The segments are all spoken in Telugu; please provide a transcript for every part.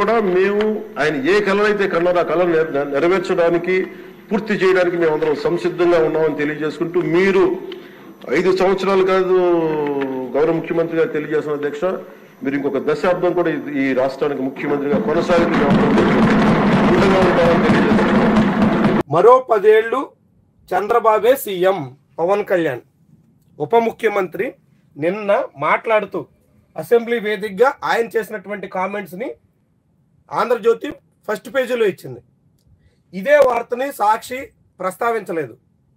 కూడా మేము ఆయన ఏ కళనైతే కన్నారో ఆ కళను నెరవేర్చడానికి పూర్తి చేయడానికి మేమందరం సంసిద్ధంగా ఉన్నామని తెలియజేసుకుంటూ, మీరు 5 సంవత్సరాలు కాదు గౌరవ ముఖ్యమంత్రి గారు తెలియజేసిన అధ్యక్ష, మీరు ఇంకొక దశాబ్దం కూడా ఈ రాష్ట్రానికి ముఖ్యమంత్రిగా కొనసాగి ఉంటామని తెలియజేస్తున్నాం. మరో 10 ఏళ్లు చంద్రబాబే సీఎం. పవన్ కళ్యాణ్ ఉప ముఖ్యమంత్రి నిన్న మాట్లాడుతూ అసెంబ్లీ వేదికగా ఆయన చేసినటువంటి కామెంట్స్ని ఆంధ్రజ్యోతి ఫస్ట్ పేజీలో ఇచ్చింది. ఇదే వార్తని సాక్షి ప్రస్తావించలేదు.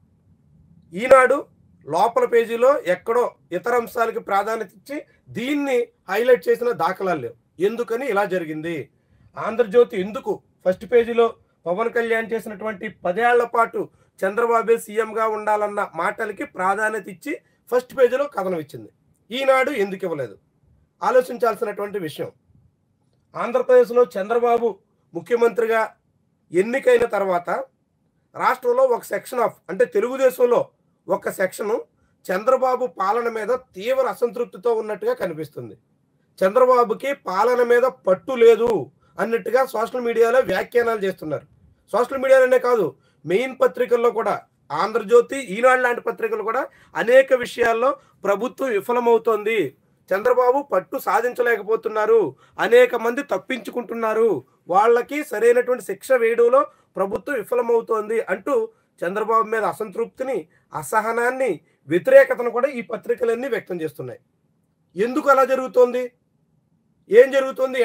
ఈనాడు లోపల పేజీలో ఎక్కడో ఇతర అంశాలకి ప్రాధాన్యత ఇచ్చి దీన్ని హైలైట్ చేసిన దాఖలాలు లేవు. ఎందుకని ఇలా జరిగింది? ఆంధ్రజ్యోతి ఎందుకు ఫస్ట్ పేజీలో పవన్ కళ్యాణ్ చేసినటువంటి 10 ఏళ్ల పాటు చంద్రబాబే సీఎంగా ఉండాలన్న మాటలకి ప్రాధాన్యత ఇచ్చి ఫస్ట్ పేజీలో కథనం ఇచ్చింది? ఈనాడు ఎందుకు ఇవ్వలేదు? ఆలోచించాల్సినటువంటి విషయం. ఆంధ్రప్రదేశ్లో చంద్రబాబు ముఖ్యమంత్రిగా ఎన్నికైన తర్వాత రాష్ట్రంలో ఒక సెక్షన్ ఆఫ్, అంటే తెలుగుదేశంలో ఒక సెక్షను చంద్రబాబు పాలన మీద తీవ్ర అసంతృప్తితో ఉన్నట్టుగా కనిపిస్తుంది. చంద్రబాబుకి పాలన మీద పట్టు లేదు అన్నట్టుగా సోషల్ మీడియాలో వ్యాఖ్యానాలు చేస్తున్నారు. సోషల్ మీడియాలోనే కాదు, మెయిన్ పత్రికల్లో కూడా, ఆంధ్రజ్యోతి, ఈనాడు లాంటి పత్రికలు కూడా అనేక విషయాల్లో ప్రభుత్వం విఫలమవుతోంది, చంద్రబాబు పట్టు సాధించలేకపోతున్నారు, అనేక మంది తప్పించుకుంటున్నారు, వాళ్ళకి సరైనటువంటి శిక్ష వేయడంలో ప్రభుత్వం విఫలమవుతోంది అంటూ చంద్రబాబు మీద అసంతృప్తిని, అసహనాన్ని, వ్యతిరేకతను కూడా ఈ పత్రికలన్నీ వ్యక్తం చేస్తున్నాయి. ఎందుకు అలా జరుగుతోంది? ఏం జరుగుతుంది?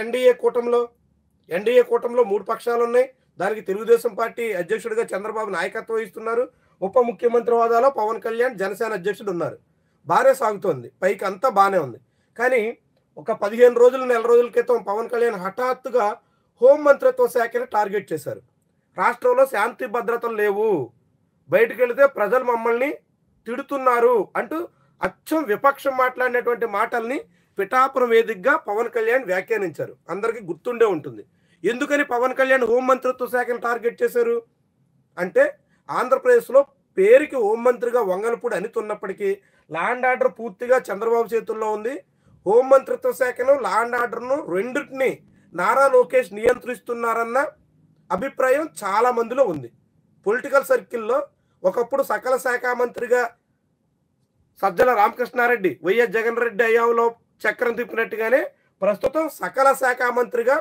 ఎన్డీఏ కూటమిలో 3 పక్షాలు ఉన్నాయి. దానికి తెలుగుదేశం పార్టీ అధ్యక్షుడిగా చంద్రబాబు నాయకత్వం వహిస్తున్నారు. ఉప ముఖ్యమంత్రి హోదాలో పవన్ కళ్యాణ్ జనసేన అధ్యక్షుడు ఉన్నారు. బాగానే సాగుతోంది, పైకి అంతా బాగానే ఉంది. కానీ ఒక 15 రోజులు, నెల రోజుల క్రితం పవన్ కళ్యాణ్ హఠాత్తుగా హోంమంత్రిత్వ శాఖని టార్గెట్ చేశారు. రాష్ట్రంలో శాంతి భద్రతలు లేవు, బయటకు వెళితే ప్రజలు మమ్మల్ని తిడుతున్నారు అంటూ అచ్చం విపక్షం మాట్లాడినటువంటి మాటల్ని పిఠాపురం వేదికగా పవన్ కళ్యాణ్ వ్యాఖ్యానించారు. అందరికీ గుర్తుండే ఉంటుంది. ఎందుకని పవన్ కళ్యాణ్ హోంమంత్రిత్వ శాఖను టార్గెట్ చేశారు అంటే, ఆంధ్రప్రదేశ్లో పేరుకి హోంమంత్రిగా వంగలపూడి అనిత ఉన్నప్పటికీ లా అండ్ ఆర్డర్ పూర్తిగా చంద్రబాబు చేతుల్లో ఉంది. హోంమంత్రిత్వ శాఖను, లా అండ్ ఆర్డర్ను రెండింటిని నారా లోకేష్ నియంత్రిస్తున్నారన్న అభిప్రాయం చాలా మందిలో ఉంది. పొలిటికల్ సర్కిల్లో ఒకప్పుడు సకల శాఖ మంత్రిగా సజ్జల రామకృష్ణారెడ్డి, వైఎస్ జగన్ రెడ్డి అయ్యావులో చక్రం తిప్పినట్టుగానే ప్రస్తుతం సకల శాఖ మంత్రిగా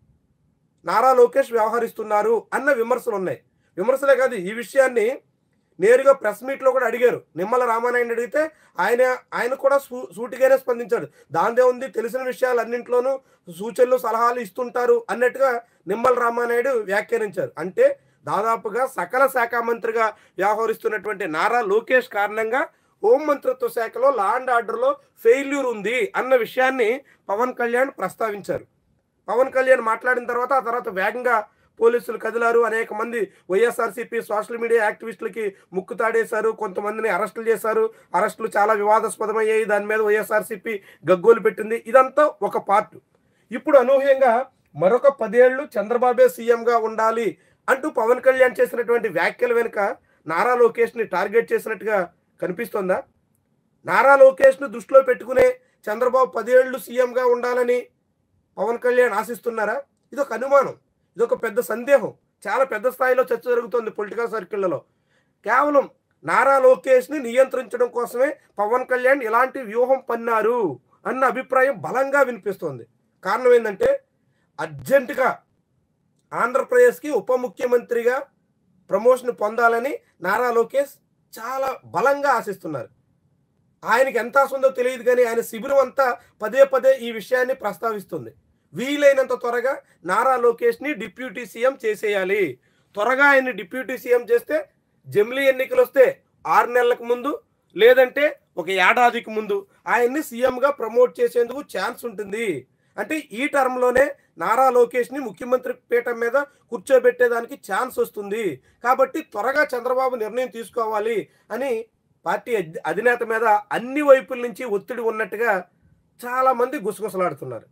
నారా లోకేష్ వ్యవహరిస్తున్నారు అన్న విమర్శలు ఉన్నాయి. విమర్శలే కాదు, ఈ విషయాన్ని నేరుగా ప్రెస్ మీట్లో కూడా అడిగారు. నిమ్మల రామానాయుడు అడిగితే ఆయన కూడా సూటిగానే స్పందించాడు. దాందే ఉంది, తెలిసిన విషయాలన్నింటిలోనూ సూచనలు, సలహాలు ఇస్తుంటారు అన్నట్టుగా నిమ్మల రామానాయుడు వ్యాఖ్యానించారు. అంటే దాదాపుగా సకల శాఖ మంత్రిగా వ్యవహరిస్తున్నటువంటి నారా లోకేష్ కారణంగా హోంమంత్రిత్వ శాఖలో లా అండ్ ఆర్డర్లో ఫెయిల్యూర్ ఉంది అన్న విషయాన్ని పవన్ కళ్యాణ్ ప్రస్తావించారు. పవన్ కళ్యాణ్ మాట్లాడిన తర్వాత ఆ తర్వాత వేగంగా పోలీసులు కదిలారు. అనేక మంది వైఎస్ఆర్సీపీ సోషల్ మీడియా యాక్టివిస్టులకి ముక్కు తాడేశారు, కొంతమందిని అరెస్టులు చేశారు. అరెస్టులు చాలా వివాదాస్పదమయ్యాయి. దాని మీద వైఎస్ఆర్సీపీ గగ్గోలు పెట్టింది. ఇదంతా ఒక పార్ట్. ఇప్పుడు అనూహ్యంగా మరొక 10 ఏళ్లు చంద్రబాబే సీఎంగా ఉండాలి అంటూ పవన్ కళ్యాణ్ చేసినటువంటి వ్యాఖ్యల వెనుక నారా లోకేష్ని టార్గెట్ చేసినట్టుగా కనిపిస్తోందా? నారా లోకేష్ను దృష్టిలో పెట్టుకునే చంద్రబాబు 10 ఏళ్లు సీఎంగా ఉండాలని పవన్ కళ్యాణ్ ఆశిస్తున్నారా? ఇదొక అనుమానం, ఇదొక పెద్ద సందేహం. చాలా పెద్ద స్థాయిలో చర్చ జరుగుతోంది పొలిటికల్ సర్కిళ్లలో. కేవలం నారా లోకేష్ని నియంత్రించడం కోసమే పవన్ కళ్యాణ్ ఇలాంటి వ్యూహం పన్నారు అన్న అభిప్రాయం బలంగా వినిపిస్తోంది. కారణం ఏంటంటే, అర్జెంటుగా ఆంధ్రప్రదేశ్కి ఉప ముఖ్యమంత్రిగా ప్రమోషన్ పొందాలని నారా లోకేష్ చాలా బలంగా ఆశిస్తున్నారు. ఆయనకి ఎంత ఆశ తెలియదు, కానీ ఆయన శిబిరం అంతా పదే ఈ విషయాన్ని ప్రస్తావిస్తుంది. వీలైనంత త్వరగా నారా లోకేష్ని డిప్యూటీ సీఎం చేసేయాలి. త్వరగా ఆయన్ని డిప్యూటీ సీఎం చేస్తే జమిలీ ఎన్నికలు వస్తే 6 నెలలకు ముందు, లేదంటే ఒక ఏడాదికి ముందు ఆయన్ని సీఎంగా ప్రమోట్ చేసేందుకు ఛాన్స్ ఉంటుంది. అంటే ఈ టర్మ్లోనే నారా లోకేష్ని ముఖ్యమంత్రి పీఠం మీద కూర్చోబెట్టేదానికి ఛాన్స్ వస్తుంది. కాబట్టి త్వరగా చంద్రబాబు నిర్ణయం తీసుకోవాలి అని పార్టీ అధినేత మీద అన్ని వైపుల నుంచి ఒత్తిడి ఉన్నట్టుగా చాలామంది గుసగుసలాడుతున్నారు.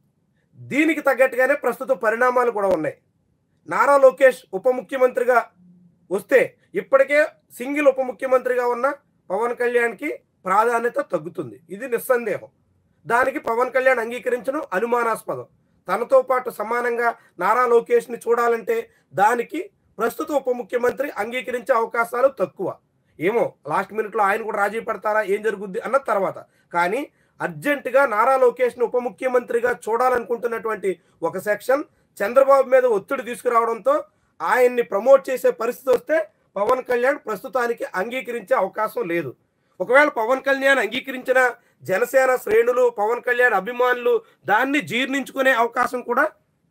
దీనికి తగ్గట్టుగానే ప్రస్తుత పరిణామాలు కూడా ఉన్నాయి. నారా లోకేష్ ఉప ముఖ్యమంత్రిగా వస్తే ఇప్పటికే సింగిల్ ఉప ముఖ్యమంత్రిగా ఉన్న పవన్ కళ్యాణ్కి ప్రాధాన్యత తగ్గుతుంది. ఇది నిస్సందేహం. దానికి పవన్ కళ్యాణ్ అంగీకరించడం అనుమానాస్పదం. తనతో పాటు సమానంగా నారా లోకేష్ని చూడాలంటే దానికి ప్రస్తుత ఉప ముఖ్యమంత్రి అంగీకరించే అవకాశాలు తక్కువ. ఏమో లాస్ట్ మినిట్లో ఆయన కూడా రాజీ పడతారా, ఏం జరుగుద్ది అన్న తర్వాత. కానీ అర్జెంటుగా నారా లోకేష్ని ఉప ముఖ్యమంత్రిగా చూడాలనుకుంటున్నటువంటి ఒక సెక్షన్ చంద్రబాబు మీద ఒత్తిడి తీసుకురావడంతో ఆయన్ని ప్రమోట్ చేసే పరిస్థితి వస్తే పవన్ కళ్యాణ్ ప్రస్తుతానికి అంగీకరించే అవకాశం లేదు. ఒకవేళ పవన్ కళ్యాణ్ అంగీకరించిన జనసేన శ్రేణులు, పవన్ కళ్యాణ్ అభిమానులు దాన్ని జీర్ణించుకునే అవకాశం కూడా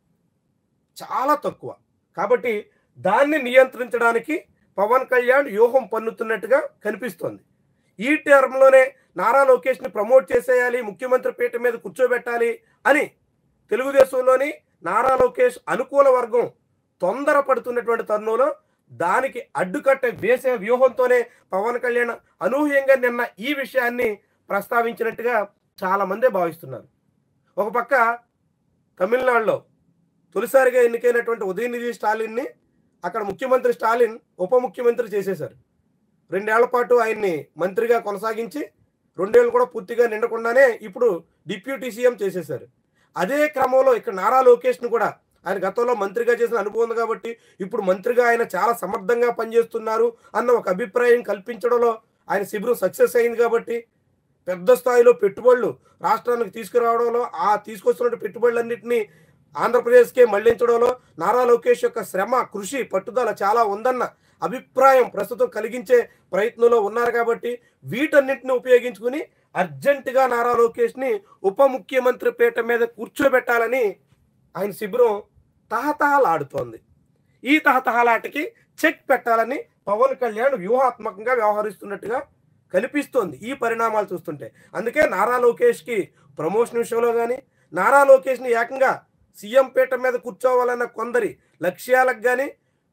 చాలా తక్కువ. కాబట్టి దాన్ని నియంత్రించడానికి పవన్ కళ్యాణ్ వ్యూహం పన్నుతున్నట్టుగా కనిపిస్తోంది. ఈ టర్మ్లోనే నారా లోకేష్ని ప్రమోట్ చేసేయాలి, ముఖ్యమంత్రి పీఠ మీద కూర్చోబెట్టాలి అని తెలుగుదేశంలోని నారా లోకేష్ అనుకూల వర్గం తొందరపడుతున్నటువంటి తరుణంలో దానికి అడ్డుకట్ట వేసే వ్యూహంతోనే పవన్ కళ్యాణ్ అనూహ్యంగా నిన్న ఈ విషయాన్ని ప్రస్తావించినట్టుగా చాలామందే భావిస్తున్నారు. ఒక పక్క తమిళనాడులో తొలిసారిగా ఎన్నికైనటువంటి ఉదయనిధి స్టాలిన్ని అక్కడ ముఖ్యమంత్రి స్టాలిన్ ఉప ముఖ్యమంత్రి చేసేశారు. 2 ఏళ్ల పాటు ఆయన్ని మంత్రిగా కొనసాగించి 2 ఏళ్ళు కూడా పూర్తిగా నిండకుండానే ఇప్పుడు డిప్యూటీ సీఎం చేసేశారు. అదే క్రమంలో ఇక్కడ నారా లోకేష్ను కూడా ఆయన గతంలో మంత్రిగా చేసిన అనుభవం ఉంది కాబట్టి ఇప్పుడు మంత్రిగా ఆయన చాలా సమర్థంగా పనిచేస్తున్నారు అన్న ఒక అభిప్రాయం కల్పించడంలో ఆయన శిబిరం సక్సెస్ అయింది. కాబట్టి పెద్ద స్థాయిలో పెట్టుబడులు రాష్ట్రానికి తీసుకురావడంలో, ఆ తీసుకొస్తున్న పెట్టుబడులన్నింటినీ ఆంధ్రప్రదేశ్కే మళ్లించడంలో నారా లోకేష్ యొక్క శ్రమ, కృషి, పట్టుదల చాలా ఉందన్న అభిప్రాయం ప్రస్తుతం కలిగించే ప్రయత్నంలో ఉన్నారు. కాబట్టి వీటన్నింటిని ఉపయోగించుకుని అర్జెంటుగా నారా లోకేష్ని ఉప ముఖ్యమంత్రి పీఠ మీద కూర్చోబెట్టాలని ఆయన శిబిరం తహతహలాడుతోంది. ఈ తహతహలాటకి చెక్ పెట్టాలని పవన్ కళ్యాణ్ వ్యూహాత్మకంగా వ్యవహరిస్తున్నట్టుగా కనిపిస్తోంది ఈ పరిణామాలు చూస్తుంటే. అందుకే నారా లోకేష్కి ప్రమోషన్ విషయంలో కానీ, నారా లోకేష్ని ఏకంగా సీఎం పీఠ మీద కూర్చోవాలన్న కొందరి లక్ష్యాలకు కానీ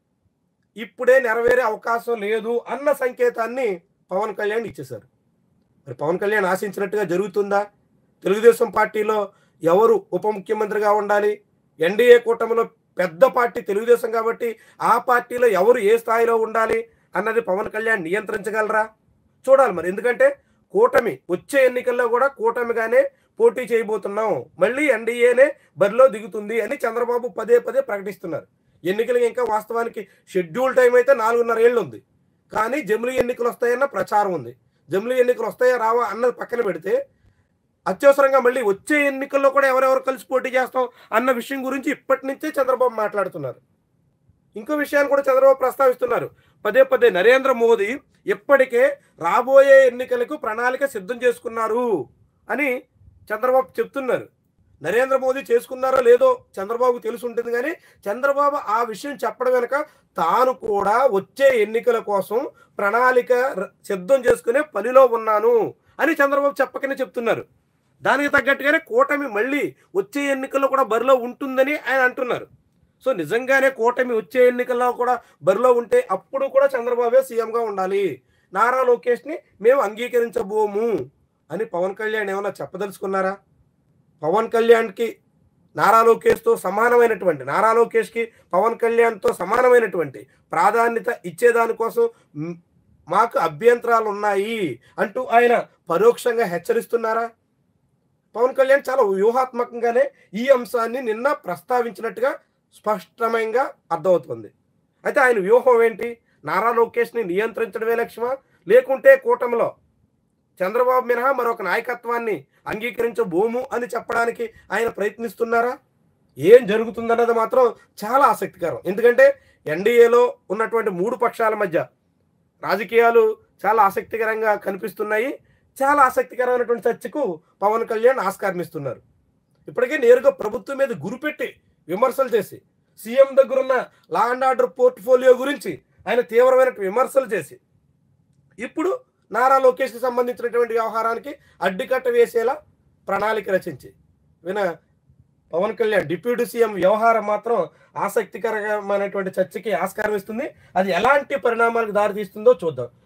ఇప్పుడే నెరవేరే అవకాశం లేదు అన్న సంకేతాన్ని పవన్ కళ్యాణ్ ఇచ్చేశారు. మరి పవన్ కళ్యాణ్ ఆశించినట్టుగా జరుగుతుందా? తెలుగుదేశం పార్టీలో ఎవరు ఉప ముఖ్యమంత్రిగా ఉండాలి? ఎన్డీఏ కూటమిలో పెద్ద పార్టీ తెలుగుదేశం కాబట్టి ఆ పార్టీలో ఎవరు ఏ స్థాయిలో ఉండాలి అన్నది పవన్ కళ్యాణ్ నియంత్రించగలరా? చూడాలి మరి. ఎందుకంటే కూటమి వచ్చే ఎన్నికల్లో కూడా కూటమిగానే పోటీ చేయబోతున్నాం, మళ్ళీ ఎన్డీఏనే బరిలో దిగుతుంది అని చంద్రబాబు పదే పదే ప్రకటిస్తున్నారు. ఎన్నికలకి ఇంకా వాస్తవానికి షెడ్యూల్ టైం అయితే 4.5 ఏళ్ళు ఉంది. కానీ జమిలీ ఎన్నికలు వస్తాయన్న ప్రచారం ఉంది. జమిలీ ఎన్నికలు వస్తాయా రావా అన్నది పక్కన పెడితే అత్యవసరంగా మళ్ళీ వచ్చే ఎన్నికల్లో కూడా ఎవరెవరు కలిసి పోటీ చేస్తాం అన్న విషయం గురించి ఇప్పటి నుంచే చంద్రబాబు మాట్లాడుతున్నారు. ఇంకో విషయాన్ని కూడా చంద్రబాబు ప్రస్తావిస్తున్నారు. పదే పదే నరేంద్ర మోదీ ఇప్పటికే రాబోయే ఎన్నికలకు ప్రణాళిక సిద్ధం చేసుకున్నారు అని చంద్రబాబు చెప్తున్నారు. నరేంద్ర మోదీ చేసుకున్నారో లేదో చంద్రబాబు తెలిసి ఉంటుంది. కానీ చంద్రబాబు ఆ విషయం చెప్పడం వెనుక తాను కూడా వచ్చే ఎన్నికల కోసం ప్రణాళిక సిద్ధం చేసుకునే పనిలో ఉన్నాను అని చంద్రబాబు చెప్పకనే చెప్తున్నారు. దానికి తగ్గట్టుగానే కూటమి మళ్ళీ వచ్చే ఎన్నికల్లో కూడా బరిలో ఉంటుందని ఆయన అంటున్నారు. సో నిజంగానే కూటమి వచ్చే ఎన్నికల్లో కూడా బరిలో ఉంటే అప్పుడు కూడా చంద్రబాబే సీఎంగా ఉండాలి, నారా లోకేష్ని మేము అంగీకరించబోము అని పవన్ కళ్యాణ్ ఏమన్నా చెప్పదలుచుకున్నారా? పవన్ కళ్యాణ్కి నారా లోకేష్తో సమానమైనటువంటి, నారా లోకేష్కి పవన్ కళ్యాణ్తో సమానమైనటువంటి ప్రాధాన్యత ఇచ్చేదానికోసం మాకు అభ్యంతరాలు ఉన్నాయి అంటూ ఆయన పరోక్షంగా హెచ్చరిస్తున్నారా? పవన్ కళ్యాణ్ చాలా వ్యూహాత్మకంగానే ఈ అంశాన్ని నిన్న ప్రస్తావించినట్టుగా స్పష్టంగా అర్థమవుతుంది. అయితే ఆయన వ్యూహం ఏంటి? నారా లోకేష్ని నియంత్రించడమే లక్ష్యమా, లేకుంటే కూటమిలో చంద్రబాబు మినహా మరొక నాయకత్వాన్ని అంగీకరించబోము అని చెప్పడానికి ఆయన ప్రయత్నిస్తున్నారా? ఏం జరుగుతుందన్నది మాత్రం చాలా ఆసక్తికరం. ఎందుకంటే ఎన్డీఏలో ఉన్నటువంటి 3 పక్షాల మధ్య రాజకీయాలు చాలా ఆసక్తికరంగా కనిపిస్తున్నాయి. చాలా ఆసక్తికరమైనటువంటి చర్చకు పవన్ కళ్యాణ్ ఆస్కారం ఇస్తున్నారు. ఇప్పటికే నేరుగా ప్రభుత్వం మీద గురిపెట్టి విమర్శలు చేసి, సీఎం దగ్గరున్న లా అండ్ ఆర్డర్ పోర్ట్ఫోలియో గురించి ఆయన తీవ్రమైన విమర్శలు చేసి, ఇప్పుడు నారా లోకేష్కి సంబంధించినటువంటి వ్యవహారానికి అడ్డుకట్ట వేసేలా ప్రణాళిక రచించి పవన్ కళ్యాణ్ డిప్యూటీ సీఎం వ్యవహారం మాత్రం ఆసక్తికరమైనటువంటి చర్చకి ఆస్కారం ఇస్తుంది. అది ఎలాంటి పరిణామాలకు దారితీస్తుందో చూద్దాం.